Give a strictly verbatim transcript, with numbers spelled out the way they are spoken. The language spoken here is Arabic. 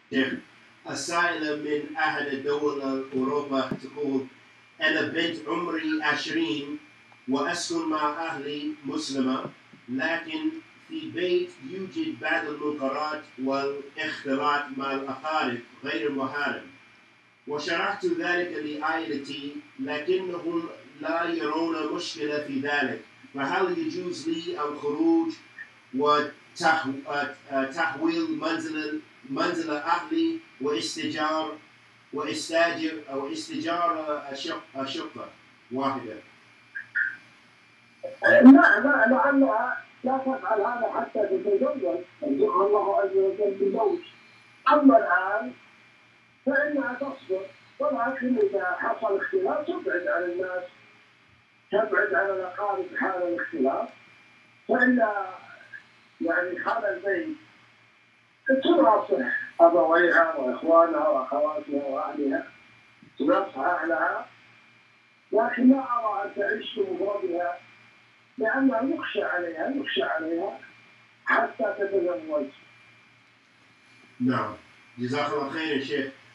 شيخ، السائلة من أحد الدول أوروبا تقول: أنا بنت عمري عشرين وأسكن مع أهلي مسلمة، لكن في بيت يوجد بعض المنكرات والاختلاط مع الأقارب غير المحارم، وشرحت ذلك لعائلتي لكنهم لا يرون مشكلة في ذلك، فهل يجوز لي الخروج وتحويل منزل منزل أهلي واستجار واستاجر أو استجار شقة واحدة؟ لا لا لعلها لا تفعل هذا حتى تتزوج، يرزقها الله عز وجل بزوج. أما الآن فإنها تصبر، ولكن إذا حصل اختلاف تبعد عن الناس، تبعد عن الأقارب حال الاختلاف، فإن يعني حال البيت تناصح أبويها وإخوانها وأخواتها وأهلها، تنصح لها، لكن لا أرى أن تعيش بمفردها، لأنه يخشى عليها يخشى عليها حتى تتزوج. نعم، جزاك الله خير يا شيخ.